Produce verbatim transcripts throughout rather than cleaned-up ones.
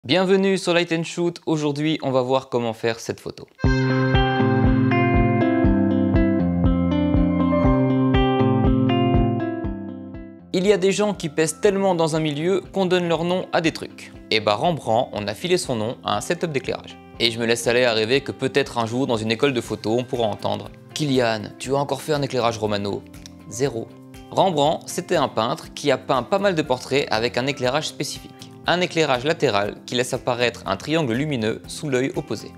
Bienvenue sur Light and Shoot, aujourd'hui on va voir comment faire cette photo. Il y a des gens qui pèsent tellement dans un milieu qu'on donne leur nom à des trucs. Et bah Rembrandt, on a filé son nom à un setup d'éclairage. Et je me laisse aller à rêver que peut-être un jour dans une école de photo on pourra entendre « Kylian, tu as encore fait un éclairage Romano ?» Zéro. Rembrandt, c'était un peintre qui a peint pas mal de portraits avec un éclairage spécifique. Un éclairage latéral qui laisse apparaître un triangle lumineux sous l'œil opposé.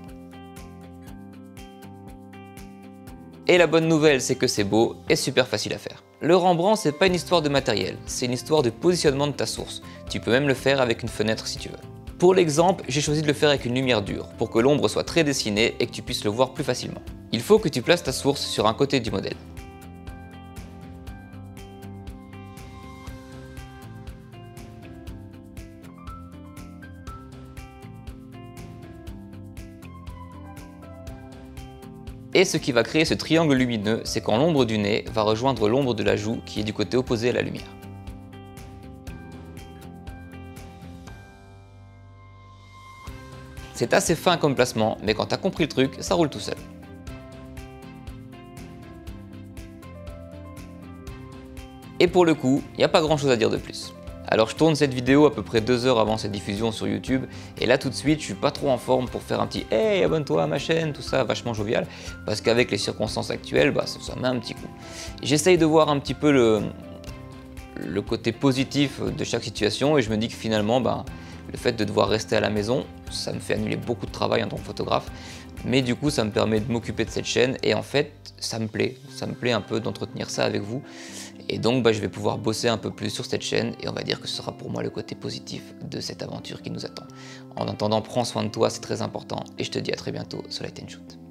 Et la bonne nouvelle, c'est que c'est beau et super facile à faire. Le Rembrandt, c'est pas une histoire de matériel, c'est une histoire de positionnement de ta source. Tu peux même le faire avec une fenêtre si tu veux. Pour l'exemple, j'ai choisi de le faire avec une lumière dure, pour que l'ombre soit très dessinée et que tu puisses le voir plus facilement. Il faut que tu places ta source sur un côté du modèle. Et ce qui va créer ce triangle lumineux, c'est quand l'ombre du nez va rejoindre l'ombre de la joue qui est du côté opposé à la lumière. C'est assez fin comme placement, mais quand t'as compris le truc, ça roule tout seul. Et pour le coup, il n'y a pas grand chose à dire de plus. Alors je tourne cette vidéo à peu près deux heures avant cette diffusion sur YouTube et là tout de suite je suis pas trop en forme pour faire un petit « Hey, abonne-toi à ma chaîne », tout ça vachement jovial parce qu'avec les circonstances actuelles, bah, ça, ça met un petit coup. J'essaye de voir un petit peu le, le côté positif de chaque situation et je me dis que finalement bah, le fait de devoir rester à la maison, ça me fait annuler beaucoup de travail en tant que photographe, mais du coup ça me permet de m'occuper de cette chaîne et en fait ça me plaît, ça me plaît un peu d'entretenir ça avec vous. Et donc bah, je vais pouvoir bosser un peu plus sur cette chaîne et on va dire que ce sera pour moi le côté positif de cette aventure qui nous attend. En attendant, prends soin de toi, c'est très important et je te dis à très bientôt sur Light and Shoot.